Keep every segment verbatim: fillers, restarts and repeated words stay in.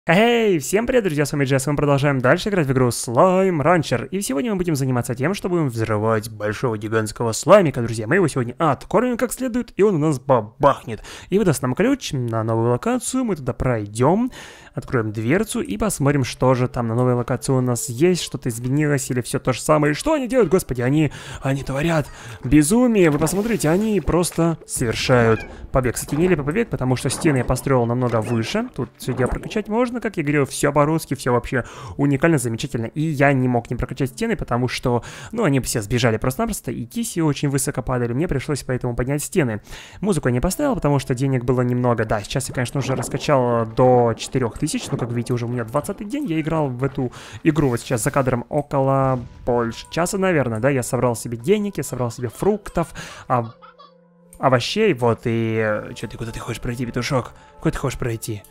Эй, всем привет, друзья, с вами Джесс, мы продолжаем дальше играть в игру Slime Rancher. И сегодня мы будем заниматься тем, что будем взрывать большого гигантского слаймика, друзья. Мы его сегодня откормим как следует, и он у нас бабахнет. И выдаст нам ключ на новую локацию, мы туда пройдем, откроем дверцу и посмотрим, что же там на новой локации у нас есть, что-то изменилось или все то же самое. И что они делают, господи, они, они творят безумие, вы посмотрите, они просто совершают побег. Кстати, не лепо побег, потому что стены я построил намного выше, тут все дело прокачать можно. Как я говорил, все по-русски, все вообще уникально, замечательно. И я не мог не прокачать стены, потому что, ну, они все сбежали просто-напросто, и киси очень высоко падали. Мне пришлось поэтому поднять стены. Музыку я не поставил, потому что денег было немного. Да, сейчас я, конечно, уже раскачал до четырёх тысяч, но, как видите, уже у меня двадцатый день. Я играл в эту игру вот сейчас за кадром около больше часа, наверное, да. Я собрал себе денег, я собрал себе фруктов, а... овощей, вот, и... Че ты, куда ты хочешь пройти, петушок? Куда ты хочешь пройти?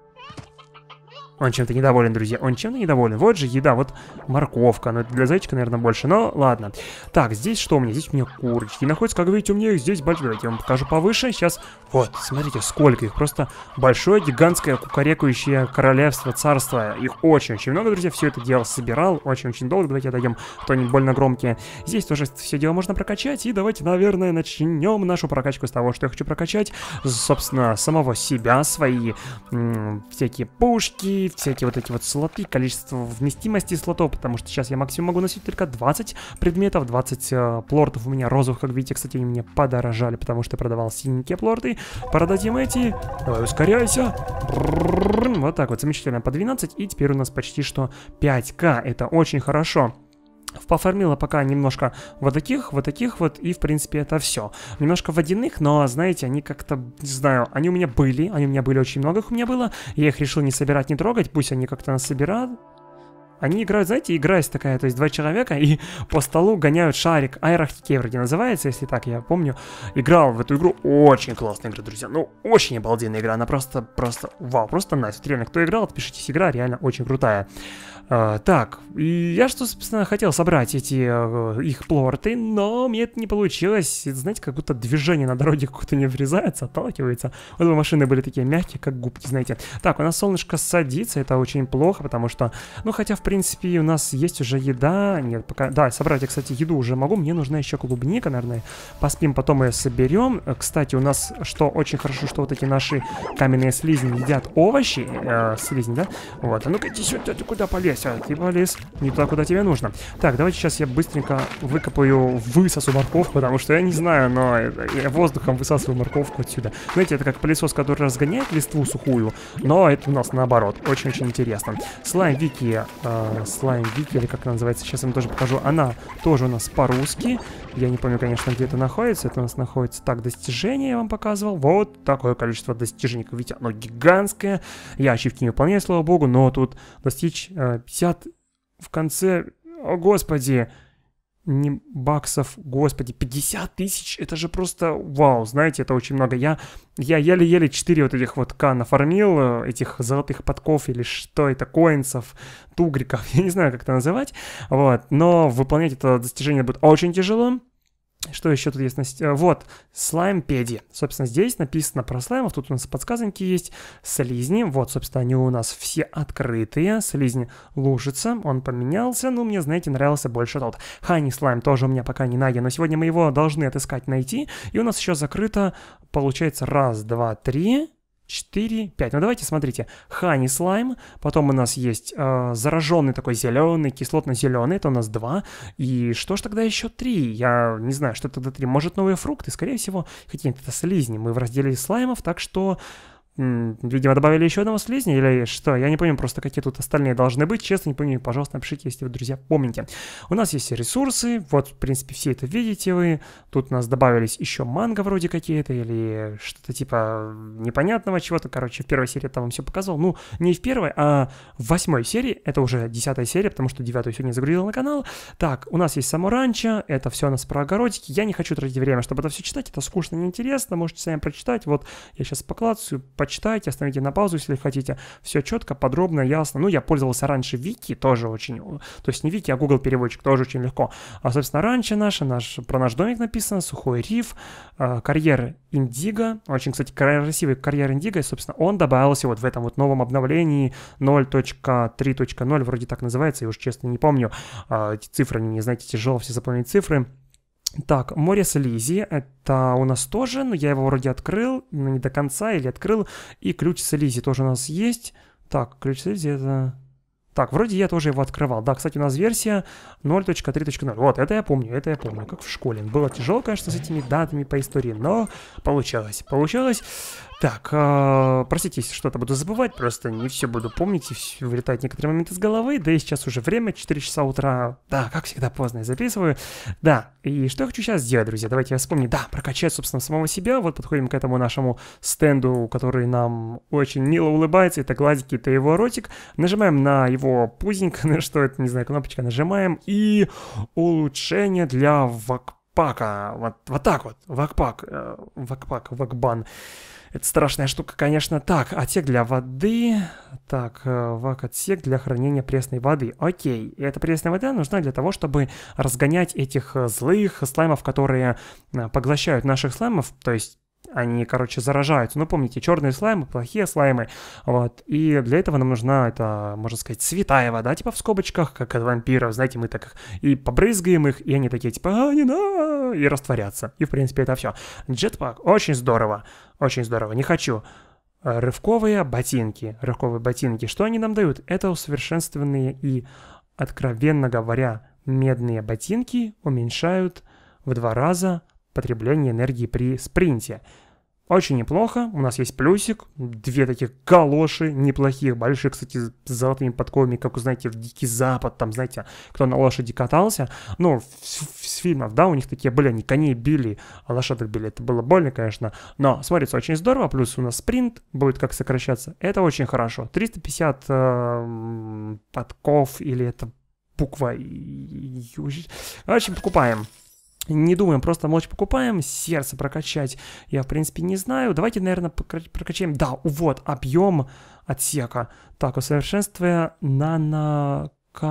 Он чем-то недоволен, друзья, он чем-то недоволен. Вот же еда, вот морковка, ну это для зайчика, наверное, больше, но ладно. Так, здесь что у меня? Здесь у меня курочки находятся, как видите, у меня их здесь большое. Давайте я вам покажу повыше, сейчас, вот, смотрите, сколько их, просто большое, гигантское, кукарекающее королевство, царство. Их очень-очень много, друзья, все это дело собирал, очень-очень долго. Давайте отойдем, то они больно громкие. Здесь тоже все дело можно прокачать, и давайте, наверное, начнем нашу прокачку с того, что я хочу прокачать, собственно, самого себя, свои всякие пушки, всякие вот эти вот слоты, количество вместимости слотов, потому что сейчас я максимум могу носить только двадцать предметов, двадцать э, плортов у меня розовых, как видите, кстати, они мне подорожали, потому что я продавал синенькие плорты. Продадим эти, давай ускоряйся, вот так вот, замечательно, по двенадцать, и теперь у нас почти что пять ка, это очень хорошо. Пофармила пока немножко вот таких, вот таких вот, и в принципе это все. Немножко водяных, но знаете, они как-то, не знаю, они у меня были, они у меня были, очень много их у меня было. Я их решил не собирать, не трогать, пусть они как-то нас собирают. Они играют, знаете, игра есть такая, то есть два человека и по столу гоняют шарик. Аэрохоккей вроде называется, если так я помню. Играл в эту игру, очень классная игра, друзья. Ну, очень обалденная игра, она просто, просто, вау, просто найс. Вот реально, кто играл, отпишитесь, игра реально очень крутая. Uh, так, и я что, собственно, хотел собрать эти uh, их плорты, но мне это не получилось. Знаете, как будто движение на дороге какое-то не врезается, отталкивается. Вот машины были такие мягкие, как губки, знаете. Так, у нас солнышко садится, это очень плохо, потому что, ну, хотя, в принципе, у нас есть уже еда. Нет, пока, да, собрать я, кстати, еду уже могу. Мне нужна еще клубника, наверное. Поспим, потом ее соберем. Кстати, у нас, что очень хорошо, что вот эти наши каменные слизни едят овощи. Э, слизни, да? Вот, а ну-ка, иди сюда, ты куда полез? А, ты полез не туда, куда тебе нужно. Так, давайте сейчас я быстренько выкопаю, высосу морковку, потому что я не знаю, но я воздухом высасываю морковку отсюда. Знаете, это как пылесос, который разгоняет листву сухую, но это у нас наоборот. Очень-очень интересно. Слайм Вики, э, Слайм Вики, или как она называется, сейчас я вам тоже покажу. Она тоже у нас по-русски. Я не помню, конечно, где это находится. Это у нас находится, так, достижения я вам показывал. Вот такое количество достижений. Как видите, оно гигантское. Я ачивки не выполняю, слава богу, но тут достичь э, пятьдесят в конце, о господи, не баксов, господи, пятьдесят тысяч, это же просто вау, знаете, это очень много. Я, я еле-еле четыре вот этих вот к нафармил, этих золотых подков или что это, коинсов, тугриков, я не знаю, как это называть, вот, но выполнять это достижение будет очень тяжело. Что еще тут есть? Вот, слаймпедия. Собственно, здесь написано про слаймов. Тут у нас подсказанки есть. Слизни. Вот, собственно, они у нас все открытые. Слизни лужица. Он поменялся. Ну, мне, знаете, нравился больше тот. Хани слайм тоже у меня пока не найден. Но сегодня мы его должны отыскать, найти. И у нас еще закрыто, получается, раз, два, три... четыре, пять. Ну давайте, смотрите. Хани слайм. Потом у нас есть э, зараженный такой зеленый, кислотно-зеленый. Это у нас два. И что ж тогда еще три? Я не знаю, что тогда три. Может, новые фрукты? Скорее всего, какие-то слизни. Мы в разделе слаймов, так что... Видимо, добавили еще одного слизня или что? Я не помню просто, какие тут остальные должны быть. Честно, не помню. Пожалуйста, напишите, если вы, друзья, помните. У нас есть ресурсы. Вот, в принципе, все это видите вы. Тут у нас добавились еще манго вроде какие-то или что-то типа непонятного чего-то. Короче, в первой серии я там вам все показывал. Ну, не в первой, а в восьмой серии. Это уже десятая серия, потому что девятую сегодня загрузил на канал. Так, у нас есть само ранчо. Это все у нас про огородики. Я не хочу тратить время, чтобы это все читать. Это скучно, неинтересно. Можете сами прочитать. Вот, я сейчас поклацаю, почитайте, остановите на паузу, если хотите. Все четко, подробно, ясно. Ну, я пользовался раньше Вики, тоже очень... То есть не Вики, а Google переводчик, тоже очень легко. А, собственно, раньше наш, наш про наш домик написано, Сухой Риф, э, карьер Индиго. Очень, кстати, красивый карьер Индиго. И, собственно, он добавился вот в этом вот новом обновлении ноль точка три точка ноль, вроде так называется, я уж честно не помню. Э, эти цифры, не знаете, тяжело все запомнить цифры. Так, море слизи, это у нас тоже, но я его вроде открыл, но не до конца, или открыл. И ключ слизи тоже у нас есть. Так, ключ слизи это... Так, вроде я тоже его открывал. Да, кстати, у нас версия ноль точка три точка ноль. Вот, это я помню, это я помню, как в школе. Было тяжело, конечно, с этими датами по истории, но получалось, получалось. Так, э, простите, если что-то буду забывать, просто не все буду помнить, и все вылетают некоторые моменты с головы. Да и сейчас уже время, четыре часа утра. Да, как всегда, поздно я записываю. Да, и что я хочу сейчас сделать, друзья? Давайте я вспомню. Да, прокачать, собственно, самого себя. Вот подходим к этому нашему стенду, который нам очень мило улыбается. Это глазики, это его ротик. Нажимаем на его пузенько, что это, не знаю, кнопочка. Нажимаем. И улучшение для вакпака. Вот, вот так вот. Вакпак. Э, вакпак, вакбан. Это страшная штука, конечно. Так, отсек для воды. Так, вак-отсек для хранения пресной воды. Окей, и эта пресная вода нужна для того, чтобы разгонять этих злых слаймов, которые поглощают наших слаймов. То есть они, короче, заражаются. Ну, помните, черные слаймы, плохие слаймы. Вот. И для этого нам нужна, это, можно сказать, святая вода, типа в скобочках, как от вампиров. Знаете, мы так и побрызгаем их, и они такие, типа, а, не надо, и растворятся. И, в принципе, это все. Джетпак, очень здорово. Очень здорово. Не хочу. Рывковые ботинки. Рывковые ботинки. Что они нам дают? Это усовершенствованные и, откровенно говоря, медные ботинки уменьшают в два раза потребление энергии при спринте. Очень неплохо. У нас есть плюсик. Две таких галоши неплохих, больших, кстати, с золотыми подковами, как вы знаете, в Дикий Запад, там, знаете, кто на лошади катался. Ну, с фильмов, да, у них такие были, они коней били, а лошадок били. Это было больно, конечно, но смотрится очень здорово. Плюс у нас спринт будет как сокращаться. Это очень хорошо. триста пятьдесят э, подков, или это буква... В общем, покупаем. Не думаем, просто молча покупаем. Сердце прокачать я, в принципе, не знаю. Давайте, наверное, прокачаем. Да, вот, объем отсека. Так, усовершенствуя нанокательная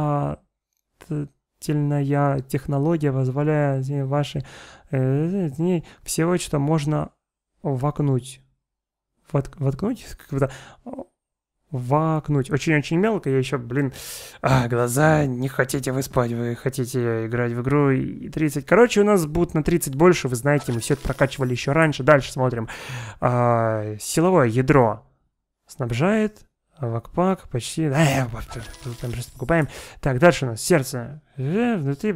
технология, позволяя ваши... Э, всего, что можно вокнуть. Вот, воткнуть? Как-то... Вакнуть. Очень-очень мелко. Я еще, блин, а, глаза не хотите вы спать, вы хотите играть в игру и тридцать. Короче, у нас будет на тридцать больше, вы знаете, мы все это прокачивали еще раньше. Дальше смотрим. А, силовое ядро снабжает. Вакпак почти... Да, там просто покупаем. Так, дальше у нас сердце. Внутри,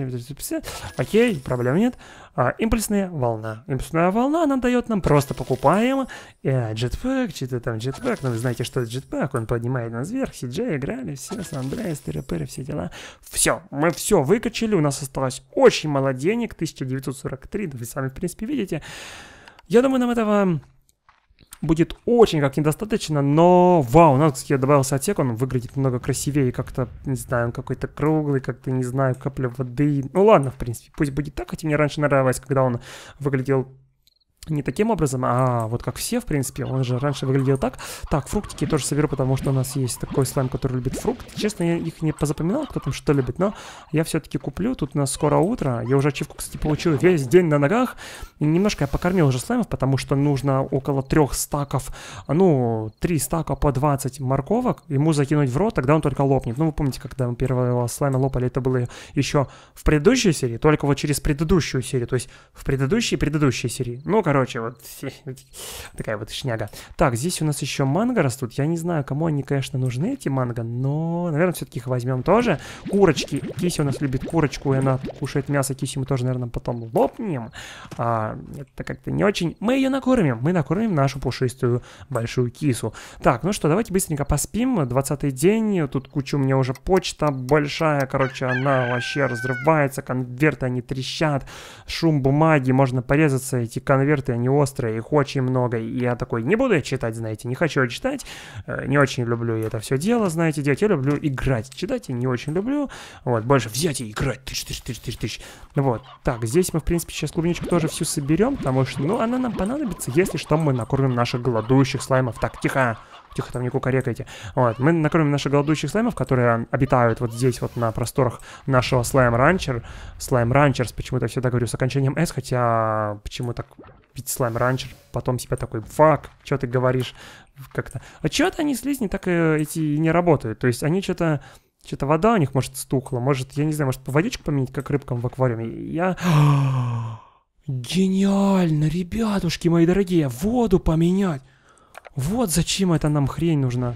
окей, проблем нет. А, импульсная волна. Импульсная волна нам дает, нам просто покупаем. А, джетпак, что-то там джетпак. Ну, вы знаете, что это джетпак. Он поднимает нас вверх. Си джей играли, все, Сан-Андреас, тыры-пыры, все дела. Все, мы все выкачали. У нас осталось очень мало денег. тысяча девятьсот сорок три. Да вы сами, в принципе, видите. Я думаю, нам этого... будет очень как недостаточно, но вау, у нас, кстати, добавился отсек, он выглядит много красивее, как-то, не знаю, он какой-то круглый, как-то, не знаю, капля воды. Ну ладно, в принципе, пусть будет так, хотя мне раньше нравилось, когда он выглядел не таким образом, а вот как все, в принципе, он же раньше выглядел так. Так, фруктики тоже соберу, потому что у нас есть такой слайм, который любит фрукты. Честно, я их не позапоминал, кто там что любит, но я все-таки куплю. Тут у нас скоро утро. Я уже ачивку, кстати, получил весь день на ногах. И немножко я покормил уже слаймов, потому что нужно около трех стаков, ну, три стака по двадцать морковок ему закинуть в рот, тогда он только лопнет. Ну, вы помните, когда мы первого слайма лопали, это было еще в предыдущей серии, только вот через предыдущую серию, то есть в предыдущей и предыдущей серии. Ну, короче, вот такая вот шняга. Так, здесь у нас еще манго растут. Я не знаю, кому они, конечно, нужны, эти манго, но, наверное, все-таки их возьмем тоже. Курочки. Киси у нас любит курочку, и она кушает мясо. Киси мы тоже, наверное, потом лопнем. А, это как-то не очень. Мы ее накормим. Мы накормим нашу пушистую большую кису. Так, ну что, давайте быстренько поспим. двадцатый день. Тут куча у меня уже почта большая. Короче, она вообще разрывается. Конверты, они трещат. Шум бумаги. Можно порезаться. Эти конверты спирты, они острые, их очень много. И я такой, не буду я читать, знаете, не хочу я читать. Не очень люблю я это все дело, знаете, делать. Я люблю играть. Читать я не очень люблю. Вот, больше взять и играть. Тыщ, тыщ, тыщ, тыщ, тыщ. Вот. Так, здесь мы, в принципе, сейчас клубничку тоже всю соберем, потому что, ну, она нам понадобится, если что, мы накормим наших голодующих слаймов. Так, тихо. Тихо, там не кукарекайте. Вот, мы накормим наших голодующих слаймов, которые обитают вот здесь вот на просторах нашего слайм ранчер. Слайм ранчерс, почему-то всегда говорю с окончанием S, хотя почему так, ведь слайм ранчер, потом себя такой, фак, что ты говоришь, как-то. А что-то они слизни так и эти не работают, то есть они что-то, что-то вода у них, может, стухла, может, я не знаю, может, водичку поменять, как рыбкам в аквариуме. Я... Гениально, ребятушки мои дорогие, воду поменять. Вот зачем это нам хрень нужна.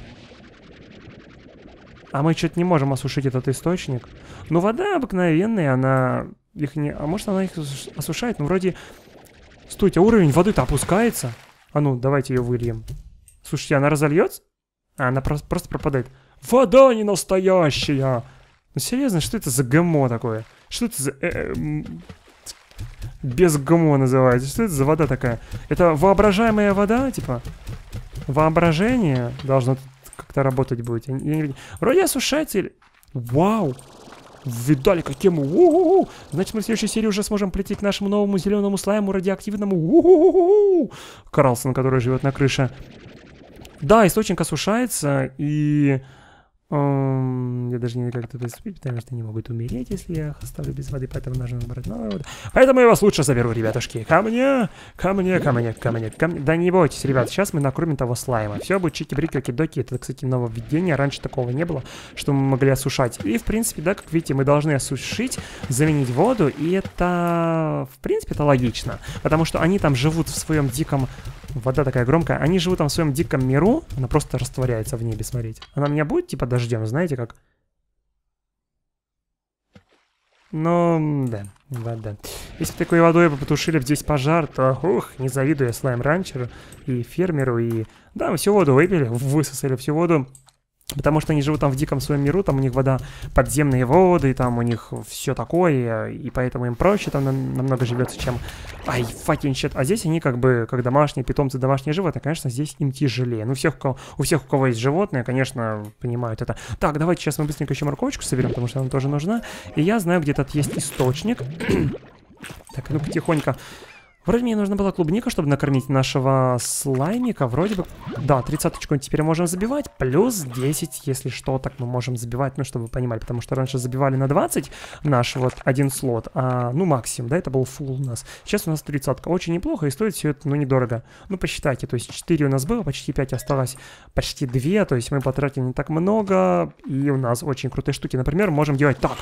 А мы что-то не можем осушить этот источник. Ну, вода обыкновенная, она их не... А может, она их осушает? Ну, вроде... Стойте, уровень воды-то опускается. А ну, давайте ее выльем. Слушайте, она разольется? А, она просто, просто пропадает. Вода не настоящая! Ну, серьезно, что это за ГМО такое? Что это за... Э -э без ГМО называется. Что это за вода такая? Это воображаемая вода, типа? Воображение должно как-то работать будет. Я не... Вроде осушается или... Вау! Видали, какие мы... У-у-у! Значит, мы в следующей серии уже сможем прийти к нашему новому зеленому слайму радиоактивному. У-у-у-у! Карлсон, который живет на крыше. Да, источник осушается, и... Um, я даже не знаю, как это поступить, потому что они могут умереть, если я их оставлю без воды, поэтому нужно набрать новую воду. Поэтому я вас лучше заберу, ребятушки. Ко мне, ко мне, ко мне, ко мне, ко мне. Да не бойтесь, ребят, сейчас мы накормим того слайма. Все будет чики-брики, оки-доки. Это, кстати, нововведение. Раньше такого не было, что мы могли осушать. И, в принципе, да, как видите, мы должны осушить, заменить воду, и это, в принципе, это логично. Потому что они там живут в своем диком... Вода такая громкая. Они живут там в своем диком миру. Она просто растворяется в небе, смотрите. Она у меня будет, типа, дождем, знаете как? Ну, да, вода. Если бы такой водой бы потушили здесь пожар, то, ух, не завидую я слайм-ранчеру и фермеру, и... Да, мы всю воду выпили, высосали всю воду. Потому что они живут там в диком своем миру, там у них вода, подземные воды, там у них все такое, и поэтому им проще там нам, намного живется, чем... Ай, факин щит. А здесь они как бы, как домашние питомцы, домашние животные, конечно, здесь им тяжелее. Ну, всех, у, кого, у всех, у кого есть животные, конечно, понимают это. Так, давайте сейчас мы быстренько еще морковочку соберем, потому что она тоже нужна. И я знаю, где тут есть источник. Так, ну потихоньку... Вроде мне нужна была клубника, чтобы накормить нашего слаймика. Вроде бы... Да, тридцаточку теперь можем забивать. Плюс десять, если что, так мы можем забивать. Ну, чтобы вы понимали. Потому что раньше забивали на двадцать наш вот один слот. А, ну, максимум, да, это был фулл у нас. Сейчас у нас тридцатка. Очень неплохо и стоит все это, ну, недорого. Ну, посчитайте. То есть четыре у нас было, почти пять осталось. Почти два. То есть мы потратили не так много. И у нас очень крутые штуки. Например, можем делать так.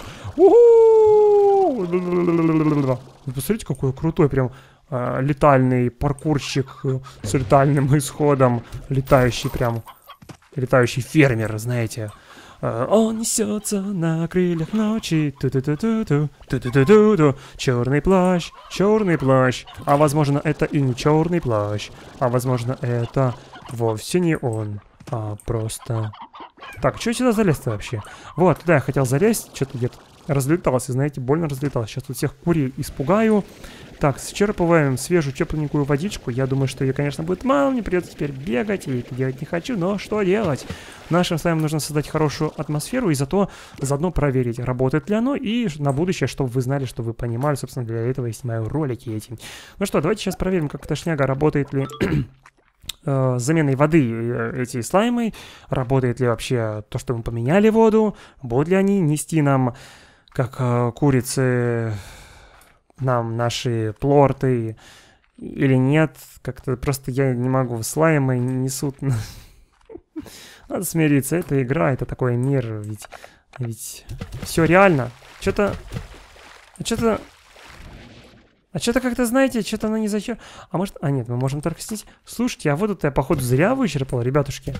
Посмотрите, какой крутой прям... летальный паркурщик с летальным исходом, летающий прям, летающий фермер, знаете. Он несется на крыльях ночи, ту-ту-ту-ту-ту, ту-ту-ту-ту-ту, черный плащ, черный плащ, а возможно это и не черный плащ, а возможно это вовсе не он, а просто... Так, что сюда залез-то вообще? Вот, туда я хотел залезть, что-то где-то разлетался, знаете, больно разлетался. Сейчас тут всех курей испугаю. Так, счерпываем свежую тепленькую водичку. Я думаю, что ее, конечно, будет мало. Мне придется теперь бегать. Я это делать не хочу, но что делать? Нашим слаймам нужно создать хорошую атмосферу и зато заодно проверить, работает ли оно. И на будущее, чтобы вы знали, что вы понимали. Собственно, для этого я снимаю ролики эти. Ну что, давайте сейчас проверим, как эта шняга работает ли... С заменой воды эти слаймы. Работает ли вообще то, что мы поменяли воду? Будут ли они нести нам, как э, курицы, нам наши плорты или нет? Как-то просто я не могу. Слаймы несут... Надо смириться. Это игра, это такой мир. Ведь, ведь все реально. Что-то... Что-то... А что-то как-то, знаете, что-то оно не зачем. А может... А нет, мы можем только снять. Слушайте, а воду-то я, походу, зря вычерпал, ребятушки.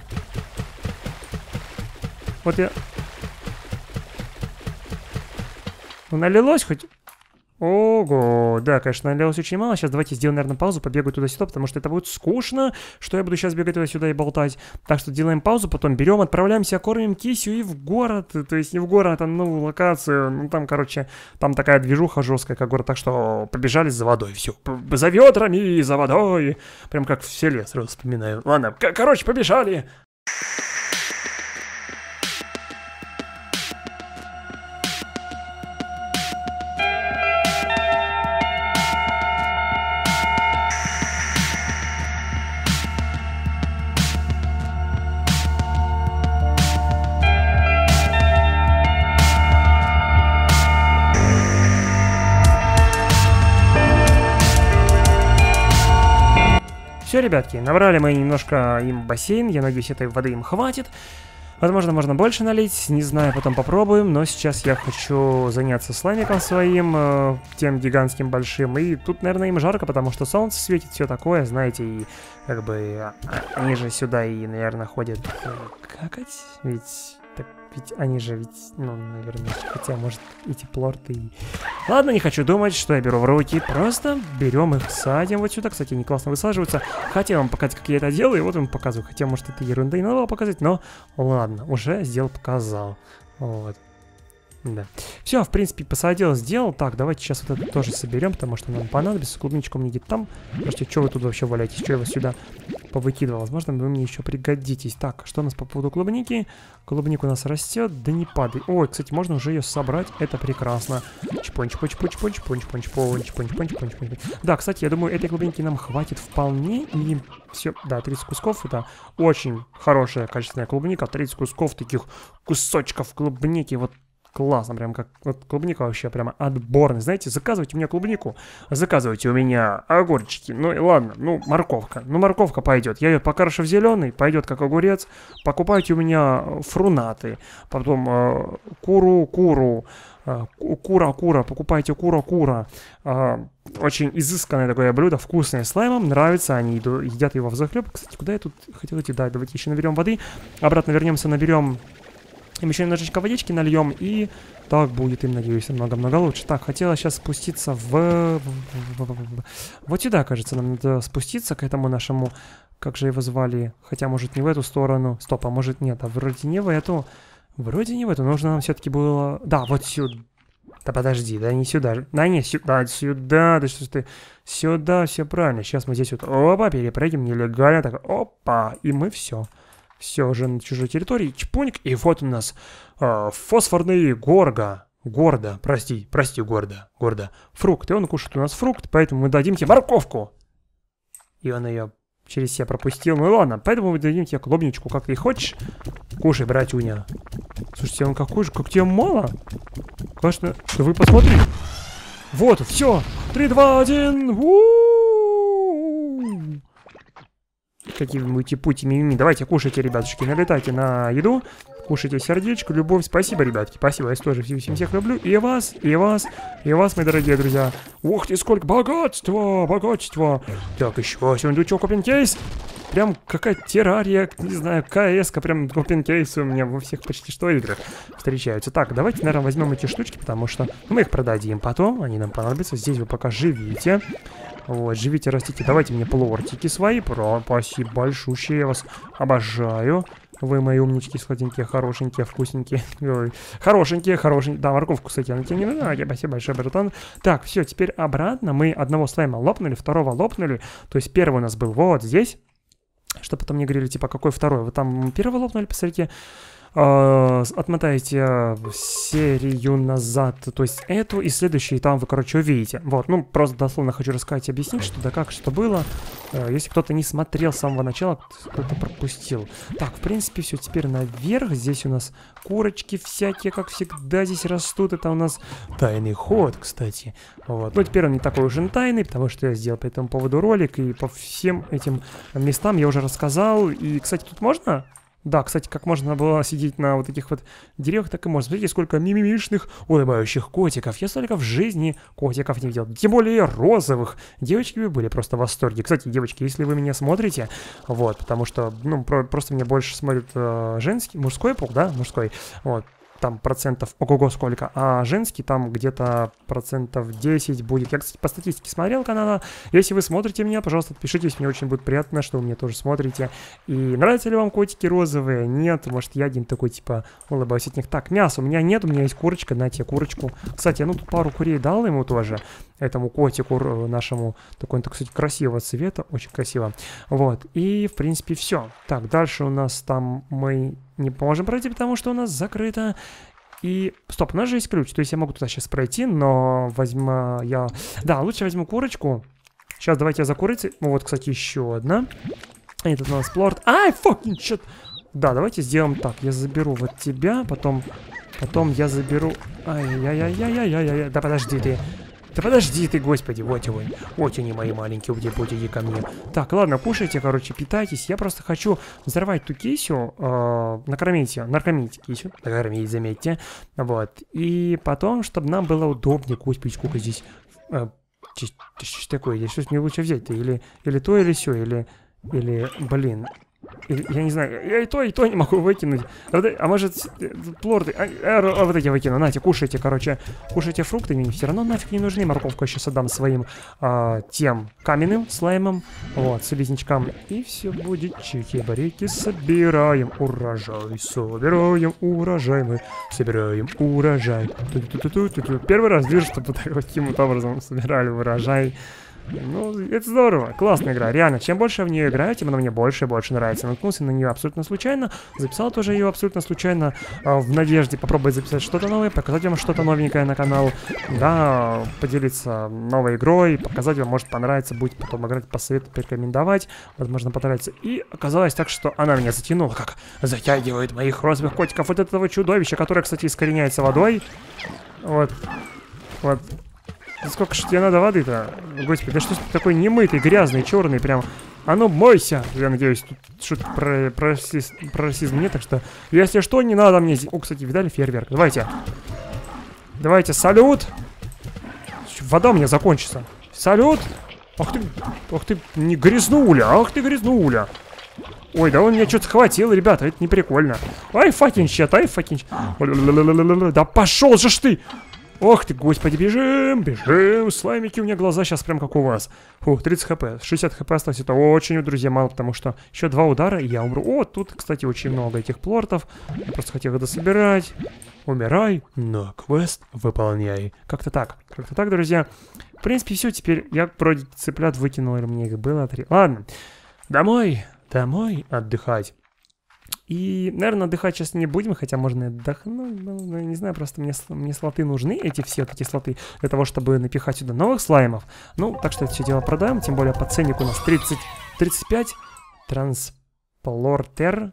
Вот я... Ну, налилось хоть... Ого, да, конечно, налилось очень мало. Сейчас давайте сделаем, наверное, паузу, побегаю туда-сюда, потому что это будет скучно, что я буду сейчас бегать туда-сюда и болтать. Так что делаем паузу, потом берем, отправляемся, кормим кисю и в город. То есть не в город, а на новую локацию. Ну, там, короче, там такая движуха жесткая, как город. Так что побежали за водой, все. За ведрами, за водой. Прям как в селе сразу вспоминаю. Ладно, короче, побежали. Все, ребятки, набрали мы немножко им бассейн, я надеюсь, этой воды им хватит. Возможно, можно больше налить, не знаю, потом попробуем, но сейчас я хочу заняться слаймиком своим, э, тем гигантским большим, и тут, наверное, им жарко, потому что солнце светит, все такое, знаете, и как бы они же сюда и, наверное, ходят э, какать, ведь... Так, ведь они же ведь, ну, наверное, хотя, может, и теплорты, и... Ладно, не хочу думать, что я беру в руки, просто берем их, садим вот сюда. Кстати, они классно высаживаются. Хотел вам показать, как я это делаю, и вот вам показываю. Хотя, может, это ерунда и надо было показать, но ладно, уже сделал, показал. Вот. Да. Все, в принципе, посадил, сделал. Так, давайте сейчас вот это тоже соберем, потому что нам понадобится. Клубничка у меня где-то там. Подождите, что вы тут вообще валяетесь? Что я вас сюда повыкидывал? Возможно, вы мне еще пригодитесь. Так, что у нас по поводу клубники? Клубника у нас растет, да не падай. Ой, кстати, можно уже ее собрать. Это прекрасно. Чпонч, понч, понч, понч, понч, понч, понч, понч, понч, понч, понч. Да, кстати, я думаю, этой клубники нам хватит вполне. И все, да, тридцать кусков. Это очень хорошая качественная клубника. тридцать кусков таких кусочков клубники. Вот. Классно, прям как вот клубника вообще прямо отборный. Знаете, заказывайте у меня клубнику, заказывайте у меня огурчики. Ну и ладно, ну морковка. Ну морковка пойдет. Я ее покрашу в зеленый, пойдет как огурец. Покупайте у меня фрунаты. Потом э, куру-куру. Э, кура-кура. Покупайте кура-кура. Э, очень изысканное такое блюдо, вкусное с лаймом. Нравится, они иду, едят его взахлеб. Кстати, куда я тут хотел идти? Да, давайте еще наберем воды. Обратно вернемся, наберем... Им еще немножечко водички нальем, и так будет им, надеюсь, намного-много лучше. Так, хотела сейчас спуститься в... Вот сюда, кажется, нам надо спуститься к этому нашему... Как же его звали? Хотя, может, не в эту сторону. Стоп, а может, нет, а вроде не в эту. Вроде не в эту. Нужно нам все-таки было... Да, вот сюда. Да подожди, да не сюда. Да не сюда, сюда. Да что ж ты... Сюда, все правильно. Сейчас мы здесь вот... Опа, перепрыгнем нелегально. Так, опа, и мы все. Все уже на чужой территории, чпоник, и вот у нас э, фосфорный горга, горда, прости, прости, горда, горда, фрукт, и он кушает у нас фрукт, поэтому мы дадим тебе морковку. И он ее через себя пропустил, ну ладно, поэтому мы дадим тебе клубничку, как ты хочешь. Кушай, братюня. Слушайте, он какой же, как тебе мало? Конечно, что вы посмотрите. Вот, все, три, два, один, у-у-у. Какие-нибудь пути мимими. Давайте кушайте, ребятушки, налетайте на еду. Кушайте сердечко, любовь. Спасибо, ребятки, спасибо. Я тоже всем всех люблю. И вас, и вас, и вас, мои дорогие друзья. Ух ты, сколько богатства, богатства. Так, еще сундучок open case. Прям какая террария, не знаю, КС-ка, прям open case у меня во всех почти что играх встречаются. Так, давайте, наверное, возьмем эти штучки, потому что мы их продадим потом. Они нам понадобятся. Здесь вы пока живите. Вот, живите, растите. Давайте мне плортики свои. Про, спасибо большущие, я вас обожаю. Вы мои умнички, сладенькие, хорошенькие, вкусненькие. Ой, хорошенькие, хорошенькие. Да, морковку, кстати, она тебе не нужна. Спасибо большое, братан. Так, все, теперь обратно. Мы одного слайма лопнули, второго лопнули. То есть первый у нас был вот здесь. Что потом мне говорили, типа, какой второй? Вы там первый лопнули, посмотрите. Uh, отмотаете серию назад, то есть эту и следующую, и там вы, короче, увидите. Вот, ну, просто дословно хочу рассказать, объяснить, что да как, что было. Uh, если кто-то не смотрел с самого начала, кто-то пропустил. Так, в принципе, все, теперь наверх. Здесь у нас курочки всякие, как всегда, здесь растут. Это у нас тайный ход, кстати. Вот, ну, теперь он не такой уже тайный, потому что я сделал по этому поводу ролик, и по всем этим местам я уже рассказал. И, кстати, тут можно... Да, кстати, как можно было сидеть на вот таких вот деревьях, так и можно. Смотрите, сколько мимимишных улыбающих котиков. Я столько в жизни котиков не видел. Тем более розовых. Девочки бы были просто в восторге. Кстати, девочки, если вы меня смотрите, вот, потому что, ну, про просто мне больше смотрит э, женский, мужской пол, да, мужской, вот. там процентов ого-го сколько, а женский там где-то процентов десять будет. Я, кстати, по статистике смотрел канала. Если вы смотрите меня, пожалуйста, отпишитесь, мне очень будет приятно, что вы меня тоже смотрите. И нравятся ли вам котики розовые? Нет, может, я один такой, типа, улыбаюсь от них. Так, мясо у меня нет, у меня есть курочка, на тебе курочку. Кстати, ну тут пару курей дал ему тоже, этому котику нашему. Такой он, так, кстати, красивого цвета, очень красиво. Вот, и, в принципе, все. Так, дальше у нас там мы не можем пройти, потому что у нас закрыто. И, стоп, у нас же есть ключ, то есть я могу туда сейчас пройти, но возьму я... Да, лучше возьму курочку. Сейчас давайте я за курицей. Вот, кстати, еще одна. И тут у нас плорт. Ай, fucking shit. Да, давайте сделаем так. Я заберу вот тебя, потом... Потом я заберу... Ай-яй-яй-яй-яй-яй-яй. Да подожди ты. Да подожди ты, господи, вот его. Вот они, мои маленькие, где будете ко мне. Так, ладно, кушайте, короче, питайтесь. Я просто хочу взорвать ту кисю, э, накормить ее, накормить кисю, накормить, заметьте. Вот. И потом, чтобы нам было удобнее. Господи, сколько здесь... Э, что такое? Здесь что-то мне лучше взять-то? Или, или то, или все, или... Или, блин... Я не знаю, я и то, и то не могу выкинуть. А может, плорты... А, а, а вот эти выкину. Нате, кушайте, короче. Кушайте фрукты, мне все равно нафиг не нужны. Морковку я сейчас отдам своим а, тем каменным слаймам. Вот, слизнячкам. И все будет чики-барики. Собираем урожай. Собираем урожай. Мы собираем урожай. Ту-ту-ту-ту-ту-ту. Первый раз вижу, чтобы таким вот образом собирали урожай. Ну, это здорово, классная игра, реально. Чем больше я в нее играю, тем она мне больше и больше нравится. Наткнулся на нее абсолютно случайно, записал тоже ее абсолютно случайно, э, в надежде попробовать записать что-то новое, показать вам что-то новенькое на канал, да, поделиться новой игрой, показать вам, может понравится, будет потом играть, посоветовать, порекомендовать, возможно понравится. И оказалось так, что она меня затянула, как затягивает моих розовых котиков вот этого чудовища, которое, кстати, искореняется водой. Вот, вот. Сколько ж тебе надо воды-то? Господи, да что ты такой немытый, грязный, черный, прям. А ну мойся! Я надеюсь, тут что-то про, про, расиз, про расизм нет, так что, если что, не надо мне здесь. О, кстати, видали фейерверк? Давайте. Давайте, салют! Вода у меня закончится. Салют! Ах ты, ах ты, не грязнуля, ах ты грязнуля. Ой, да он меня что-то схватил, ребята, это не прикольно. Ай, факин щет, ай, факин щет. Да пошел же ж ты! Ох ты, господи, бежим, бежим, слаймики, у меня глаза сейчас прям как у вас. Фух, тридцать хп, шестьдесят хп осталось, это очень, друзья, мало, потому что еще два удара, и я умру. О, тут, кстати, очень много этих плортов, я просто хотел их дособирать. Умирай, но квест выполняй. Как-то так, как-то так, друзья. В принципе, все, теперь я вроде цыплят выкинул, или мне их было три. Ладно, домой, домой отдыхать. И, наверное, отдыхать сейчас не будем, хотя можно и отдохнуть, ну, ну, не знаю, просто мне, мне слоты нужны, эти все вот эти слоты, для того, чтобы напихать сюда новых слаймов. Ну, так что это все дело продаем, тем более по ценнику у нас тридцать, тридцать пять. Трансплортер.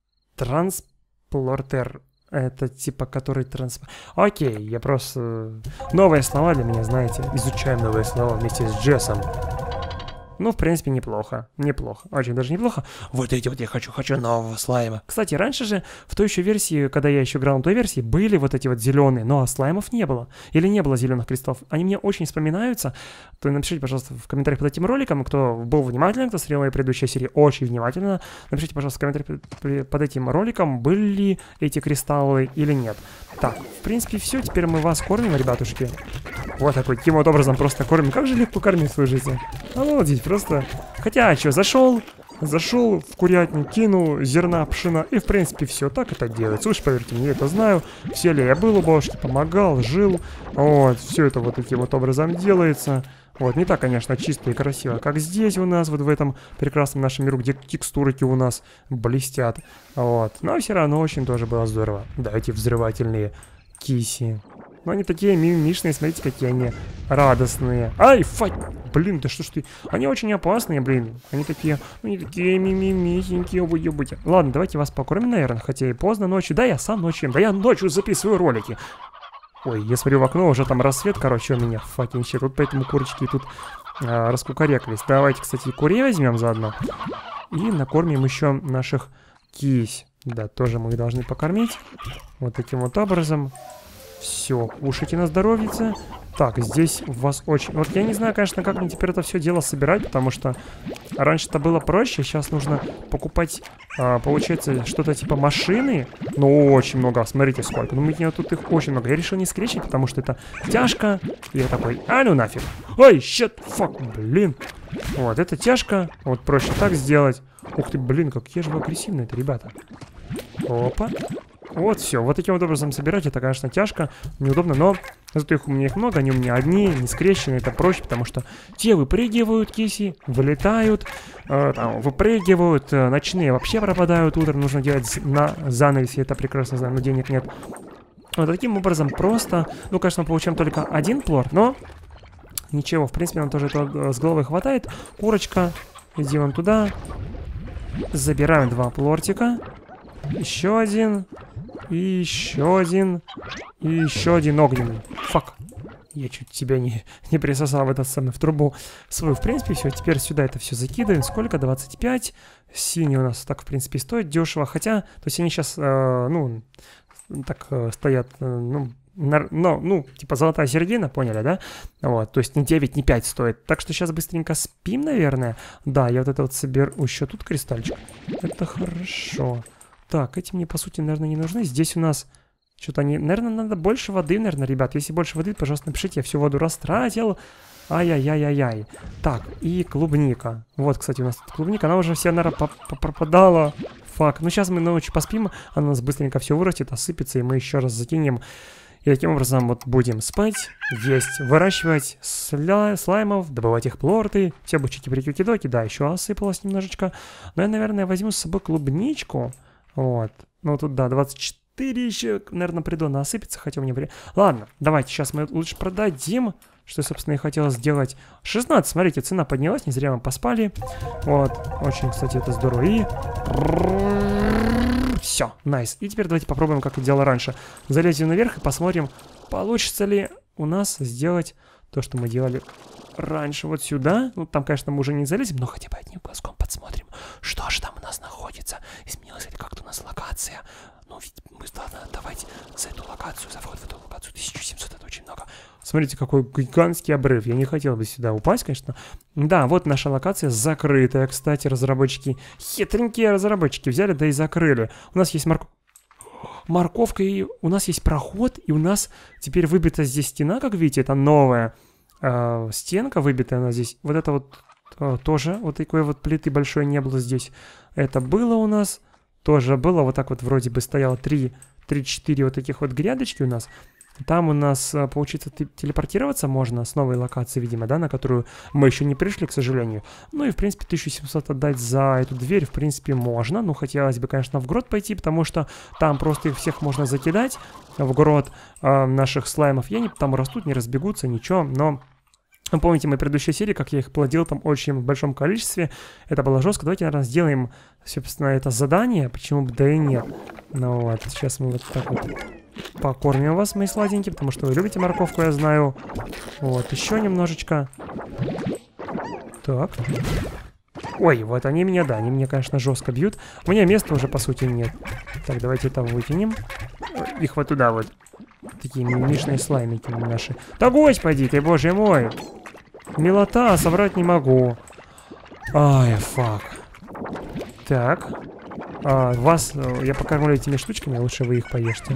Трансплортер. Это типа, который транс... Окей, я просто... Новые слова для меня, знаете, изучаем новые слова вместе с Джессом. Ну, в принципе, неплохо. Неплохо. Очень даже неплохо. Вот эти вот я хочу, хочу нового слайма. Кстати, раньше же, в той еще версии, когда я еще играл на той версии, были вот эти вот зеленые, но слаймов не было. Или не было зеленых кристаллов. Они мне очень вспоминаются. То напишите, пожалуйста, в комментариях под этим роликом, кто был внимательный, кто смотрел мои предыдущие серии очень внимательно. Напишите, пожалуйста, в комментариях под этим роликом, были ли эти кристаллы или нет. Так, в принципе, все. Теперь мы вас кормим, ребятушки. Вот такой, таким вот образом просто кормим. Как же легко кормить свою жизнь. Обалдеть, просто. Хотя, а что, зашел, зашел в курятник, кинул зерна, пшена, и в принципе все, так это делается. Уж поверьте мне, я это знаю. В селе я был у бабушки, помогал, жил. Вот, все это вот таким вот образом делается. Вот, не так, конечно, чисто и красиво, как здесь у нас, вот в этом прекрасном нашем миру, где текстурки у нас блестят. Вот, но все равно очень тоже было здорово. Да, эти взрывательные киси. Но они такие мимишные, смотрите, какие они радостные. Ай, фать! Блин, да что ж ты... Они очень опасные, блин. Они такие... Они такие мимимисенькие, обуй-обуйте. Ладно, давайте вас покормим, наверное, хотя и поздно ночью. Да, я сам ночью... Да я ночью записываю ролики. Ой, я смотрю в окно, уже там рассвет, короче, у меня факин щит. Вот поэтому курочки тут а, раскукарекались. Давайте, кстати, курей возьмем заодно. И накормим еще наших кись. Да, тоже мы их должны покормить. Вот таким вот образом. Все, кушайте на здоровьице. Так, здесь у вас очень... Вот я не знаю, конечно, как мне теперь это все дело собирать, потому что раньше это было проще, сейчас нужно покупать, а, получается, что-то типа машины. Ну, очень много, смотрите сколько. Ну, у меня тут их очень много. Я решил не скрещивать, потому что это тяжко. И я такой, а ну нафиг. Ой, щет, фак, блин. Вот, это тяжко. Вот проще так сделать. Ух ты, блин, какие же вы агрессивные-то, ребята. Опа. Вот, все. Вот таким вот образом собирать, это, конечно, тяжко, неудобно, но зато их у меня их много, они у меня одни, не скрещенные, это проще, потому что те выпрыгивают киси, вылетают, э, там, выпрыгивают, э, ночные вообще пропадают, утром нужно делать на занавесе, это прекрасно знаю, но денег нет. Вот таким образом просто, ну, конечно, мы получаем только один плор, но ничего, в принципе, нам тоже этого с головы хватает. Курочка, иди вон туда, забираем два плортика, еще один. И еще один. И еще один огненный. Фак. Я чуть тебя не, не присосал в этот самый, в трубу свою. В принципе, все. Теперь сюда это все закидываем. Сколько? двадцать пять. Синий у нас так, в принципе, стоит дешево. Хотя, то есть они сейчас, э, ну, так э, стоят, э, ну, на, ну, ну, типа золотая середина, поняли, да? Вот, то есть не девять, не пять стоит. Так что сейчас быстренько спим, наверное. Да, я вот это вот соберу. Еще тут кристальчик. Это хорошо. Так, эти мне, по сути, наверное, не нужны. Здесь у нас что-то они... Наверное, надо больше воды, наверное, ребят. Если больше воды, пожалуйста, напишите. Я всю воду растратил. Ай-яй-яй-яй-яй. Так, и клубника. Вот, кстати, у нас тут клубника. Она уже вся, наверное, пропадала. Фак. Ну, сейчас мы ночью поспим. Она у нас быстренько все вырастет, осыпется, и мы еще раз закинем. И таким образом вот будем спать, есть, выращивать сля... слаймов, добывать их плорты. Все бы чики-прики-доки. Да, еще осыпалось немножечко. Но я, наверное, возьму с собой клубничку. Вот. Ну, тут, да, двадцать четыре еще, наверное, придона осыпется, хотя у меня время... Ладно, давайте, сейчас мы лучше продадим, что, собственно, я хотел сделать. шестнадцать, смотрите, цена поднялась, не зря мы поспали. Вот, очень, кстати, это здорово. И... Все, найс. И теперь давайте попробуем, как я делал раньше. Залезем наверх и посмотрим, получится ли у нас сделать то, что мы делали раньше. Вот сюда. Ну, там, конечно, мы уже не залезем, но хотя бы одним глазком подсмотрим, что же там у нас находится. Изменилась ли как-то у нас локация. Ну, ведь мы должны отдавать за эту локацию, за вход в эту локацию тысяча семьсот, это очень много. Смотрите, какой гигантский обрыв. Я не хотел бы сюда упасть, конечно. Да, вот наша локация закрытая, кстати, разработчики. Хитренькие разработчики взяли, да и закрыли. У нас есть морковь. Морковка, и у нас есть проход, и у нас теперь выбита здесь стена, как видите, это новая. Uh, стенка выбитая она здесь. Вот это вот uh, тоже. Вот такой вот плиты большой не было здесь. Это было у нас. Тоже было. Вот так вот вроде бы стояло три-четыре вот таких вот грядочки у нас. Там у нас, uh, получится, телепортироваться можно с новой локации, видимо, да, на которую мы еще не пришли, к сожалению. Ну и, в принципе, тысячу семьсот отдать за эту дверь, в принципе, можно. Ну, хотелось бы, конечно, в грот пойти, потому что там просто их всех можно закидать в грот uh, наших слаймов. И они там растут, не разбегутся, ничего, но... Помните мои предыдущие серии, как я их плодил там очень в большом количестве. Это было жестко. Давайте, наверное, сделаем, собственно, это задание. Почему бы да и нет. Ну вот, сейчас мы вот так вот покормим вас, мои сладенькие, потому что вы любите морковку, я знаю. Вот, еще немножечко. Так. Ой, вот они меня, да, они меня, конечно, жестко бьют. У меня места уже, по сути, нет. Так, давайте это вытянем. Их вот туда вот. Такие мимишные слаймики наши. Да господи ты, боже мой. Милота, собрать не могу. Ай, фак. Так. А, вас я покормлю этими штучками, лучше вы их поешьте.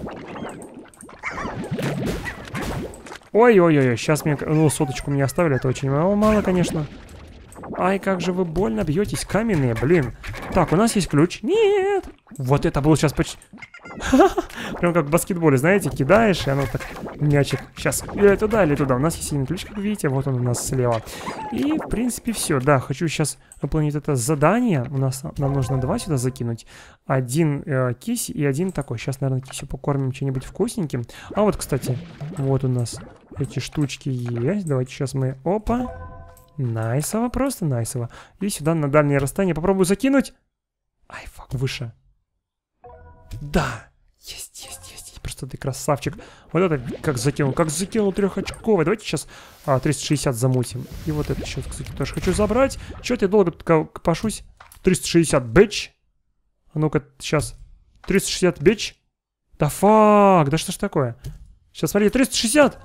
Ой-ой-ой, сейчас мне... Ну, соточку мне оставили, это очень мало, мало, конечно. Ай, как же вы больно бьетесь, каменные, блин. Так, у нас есть ключ. Нет. Вот это было сейчас почти... Прям как в баскетболе, знаете, кидаешь, и оно так, мячик. Сейчас, или туда, или туда. У нас есть один ключ, как видите, вот он у нас слева. И, в принципе, все. Да, хочу сейчас выполнить это задание. У нас, нам нужно два сюда закинуть. Один э, киси и один такой. Сейчас, наверное, кисю покормим чем-нибудь вкусненьким. А вот, кстати, вот у нас эти штучки есть. Давайте сейчас мы, опа. Найсово, просто найсово. И сюда на дальнее расстояние попробую закинуть. Ай, фак, выше. Да, есть, есть, есть, просто ты красавчик. Вот это как закинул, как закинул трехочковый. Давайте сейчас а, триста шестьдесят замутим. И вот это еще, кстати, тоже хочу забрать. Чё-то я долго тут копошусь. триста шестьдесят, бич. А ну-ка, сейчас. триста шестьдесят, бич. Да фак, да что ж такое? Сейчас, смотри, триста шестьдесят.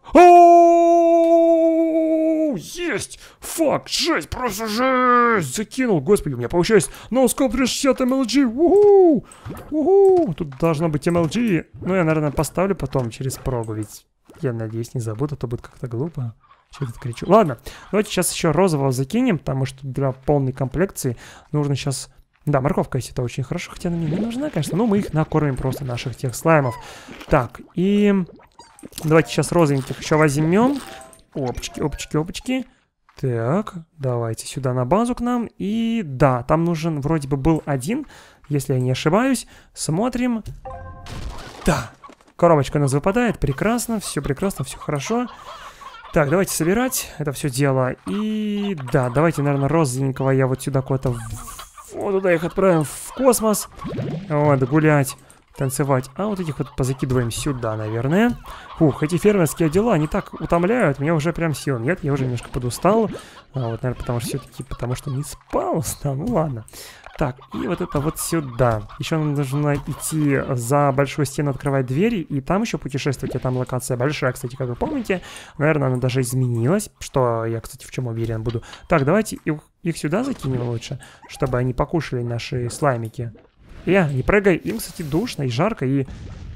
Оу, есть! Фак, жесть, просто жесть! Закинул, господи, у меня получается ноускоп триста шестьдесят эм эл джи. Уху! Уху! Тут должно быть эм эл джи. Ну, я, наверное, поставлю потом через прогу, ведь я надеюсь, не забуду, а то будет как-то глупо. Что я тут кричу? Ладно, давайте сейчас еще розового закинем, потому что для полной комплекции нужно сейчас... Да, морковка есть, это очень хорошо, хотя она мне не нужна, конечно, но мы их накормим просто, наших тех слаймов. Так, и... Давайте сейчас розовеньких еще возьмем. Опачки, опачки, опачки. Так, давайте сюда на базу к нам. И да, там нужен вроде бы был один, если я не ошибаюсь. Смотрим. Да, коробочка у нас выпадает, прекрасно, все прекрасно, все хорошо. Так, давайте собирать это все дело. И да, давайте, наверное, розовенького я вот сюда куда-то... Вот туда их отправим в космос. Вот, гулять. Танцевать. А вот этих вот позакидываем сюда, наверное. Фух, эти фермерские дела, они так утомляют. Мне уже прям сил нет, я уже немножко подустал. А вот, наверное, потому что все-таки, потому что не спал. Да, ну ладно. Так, и вот это вот сюда. Еще нам нужно идти за большую стену, открывать двери, и там еще путешествовать. И там локация большая, кстати, как вы помните. Наверное, она даже изменилась, что я, кстати, в чем уверен буду. Так, давайте их, их сюда закинем лучше, чтобы они покушали наши слаймики. Я, не прыгай. Им, кстати, душно и жарко, и...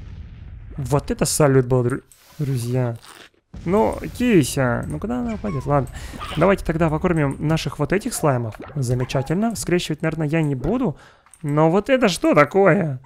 Вот это салют был, друзья. Ну, Кися, ну куда она упадет? Ладно, давайте тогда покормим наших вот этих слаймов. Замечательно. Скрещивать, наверное, я не буду. Но вот это что такое?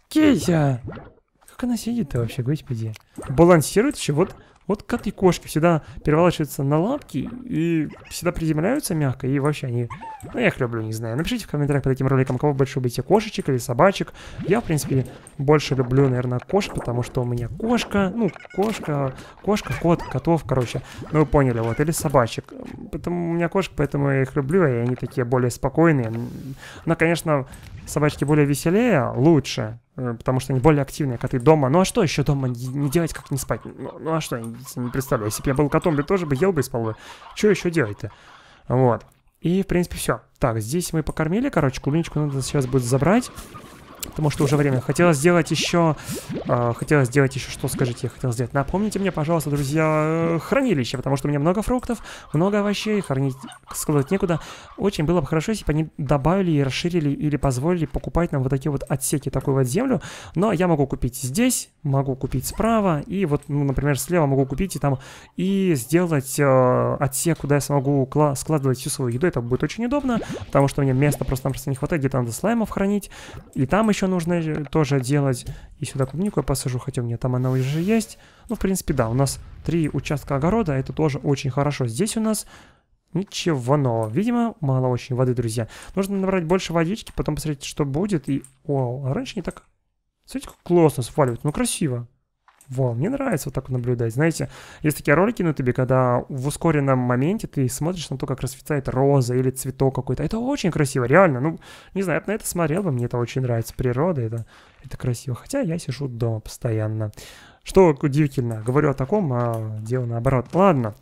Кися! Как она сидит-то вообще, господи? Балансирует еще вот... Вот коты и кошки всегда переворачиваются на лапки и всегда приземляются мягко, и вообще они... Ну, я их люблю, не знаю. Напишите в комментариях под этим роликом, кого больше любите, кошечек или собачек. Я, в принципе, больше люблю, наверное, кошек, потому что у меня кошка, ну, кошка, кошка, кот, котов, короче. Ну, вы поняли, вот, или собачек. Потому у меня кошек, поэтому я их люблю, и они такие более спокойные. Но, конечно, собачки более веселее, лучше. Потому что они более активные, коты дома. Ну а что еще дома не делать, как не спать? Ну, ну а что, я не представляю. Если бы я был котом, я тоже бы ел бы и спал бы. Что еще делать-то? Вот. И, в принципе, все. Так, здесь мы покормили, короче, клубничку надо сейчас будет забрать. Потому что уже время. Хотелось сделать еще... Э, хотелось сделать еще... Что, скажите, я хотел сделать? Напомните мне, пожалуйста, друзья, хранилище. Потому что у меня много фруктов, много овощей. Хранить, складывать некуда. Очень было бы хорошо, если бы они добавили и расширили или позволили покупать нам вот такие вот отсеки, такую вот землю. Но я могу купить здесь, могу купить справа. И вот, ну, например, слева могу купить и там... И сделать э, отсек, куда я смогу складывать всю свою еду. Это будет очень удобно. Потому что мне места просто-напросто не хватает. Где-то надо слаймов хранить. И там еще нужно тоже делать. И сюда клубнику я посажу, хотя у меня там она уже есть. Ну, в принципе, да, у нас три участка огорода, это тоже очень хорошо. Здесь у нас ничего нового. Видимо, мало очень воды, друзья. Нужно набрать больше водички, потом посмотреть, что будет. И, о, а раньше не так... Смотрите, как классно сваливает. Ну, красиво. Вау, мне нравится вот так вот наблюдать. Знаете, есть такие ролики на ютубе, когда в ускоренном моменте ты смотришь на то, как расцветает роза или цветок какой-то. Это очень красиво, реально. Ну, не знаю, я бы на это смотрел бы, мне это очень нравится. Природа, это, это красиво. Хотя я сижу дома постоянно. Что удивительно, говорю о таком, а дело наоборот. Ладно.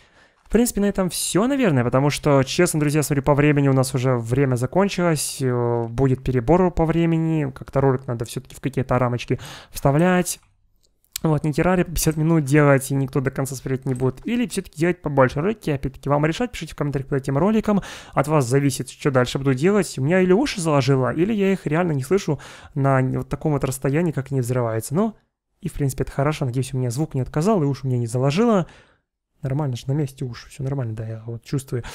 В принципе, на этом все, наверное, потому что, честно, друзья, смотрю, по времени у нас уже время закончилось. Будет перебор по времени. Как-то ролик надо все-таки в какие-то рамочки вставлять. Вот, не террария пятьдесят минут делать, и никто до конца смотреть не будет. Или все-таки делать побольше ролики, опять-таки, вам решать, пишите в комментариях под этим роликом. От вас зависит, что дальше буду делать. У меня или уши заложило, или я их реально не слышу на вот таком вот расстоянии, как они взрываются. Ну, и, в принципе, это хорошо. Надеюсь, у меня звук не отказал, и уши у меня не заложило. Нормально же, на месте уши, все нормально, да, я вот чувствую.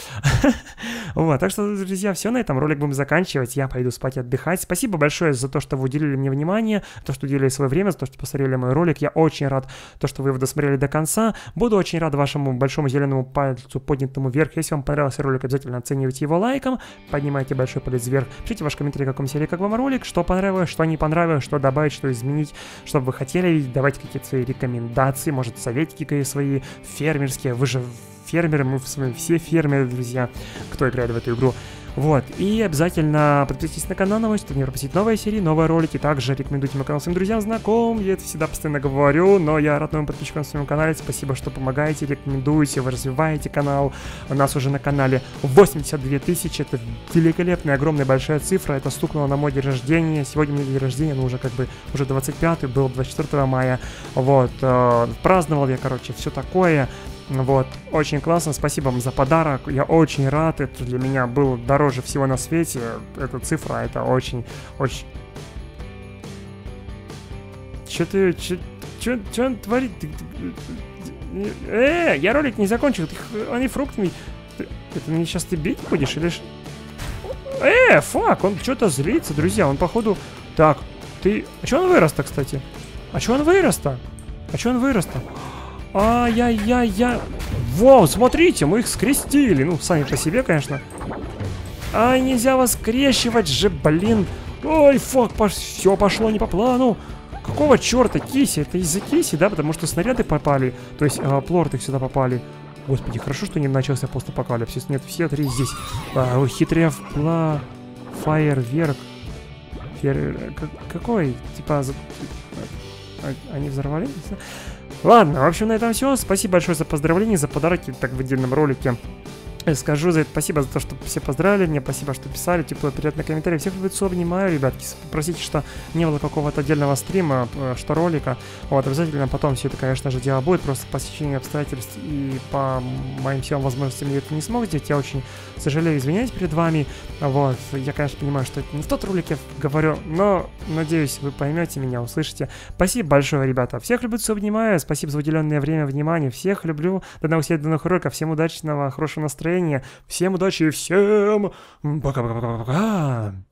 Вот, так что, друзья, все на этом, ролик будем заканчивать, я пойду спать и отдыхать. Спасибо большое за то, что вы уделили мне внимание, то, что уделили свое время, за то, что посмотрели мой ролик. Я очень рад, то, что вы его досмотрели до конца. Буду очень рад вашему большому зеленому пальцу, поднятому вверх. Если вам понравился ролик, обязательно оценивайте его лайком, поднимайте большой палец вверх, пишите ваш комментарий, как вам серия, как вам ролик, что понравилось, что не понравилось, что добавить, что изменить, что бы вы хотели видеть, давайте какие-то свои рекомендации, может, советики какие свои фермерские. Вы же фермеры, мы с вами все фермеры, друзья, кто играет в эту игру. Вот, и обязательно подписывайтесь на канал, на мой, чтобы не пропустить новые серии, новые ролики. Также рекомендуйте мой канал своим друзьям, знакомым. Я это всегда постоянно говорю, но я рад новым подписчикам на своем канале. Спасибо, что помогаете, рекомендуете, вы развиваете канал. У нас уже на канале восемьдесят две тысячи. Это великолепная, огромная, большая цифра. Это стукнуло на мой день рождения. Сегодня мне день рождения, ну уже как бы уже двадцать пятый, был двадцать четвёртого мая. Вот, э, праздновал я, короче, все такое. Вот, очень классно, спасибо вам за подарок, я очень рад, это для меня было дороже всего на свете, эта цифра, это очень, очень... Чё ты, чё, чё, чё он творит? Э, я ролик не закончил, ты, они фруктами... Это мне сейчас ты бить будешь или... Э, фак, он что-то злится, друзья, он походу... Так, ты... А чё он вырос-то, кстати? А чё он вырос-то? А чё он вырос-то? Ай-яй-яй-яй. Вау, смотрите, мы их скрестили. Ну, сами по себе, конечно. Ай, нельзя вас скрещивать же, блин. Ой, фак, пош... все пошло не по плану. Какого черта, Киси? Это из-за Киси, да? Потому что снаряды попали. То есть, э, плорты сюда попали. Господи, хорошо, что не начался постапокалипсис. Нет, все три здесь. А, хитрее пла... Фаерверк. Фер... Какой? Типа... Они взорвались? Ладно, в общем, на этом все. Спасибо большое за поздравления, за подарки, так в отдельном ролике. Скажу за это спасибо за то, что все поздравили меня, спасибо, что писали, тепло, приятные комментарии. Всех лицо обнимаю, ребятки. Простите, что не было какого-то отдельного стрима, что ролика. Вот, обязательно потом все это, конечно же, дело будет. Просто по стечению обстоятельств и по моим силам возможностям я это не смог сделать. Я очень сожалею, извиняюсь перед вами. Вот, я, конечно, понимаю, что это не в тот ролик я говорю, но надеюсь, вы поймете меня, услышите. Спасибо большое, ребята. Всех люблю, все обнимаю. Спасибо за уделенное время, внимание. Всех люблю. До новых встреч, до новых роликов. Всем удачного, хорошего настроения. Всем удачи и всем пока-пока-пока-пока.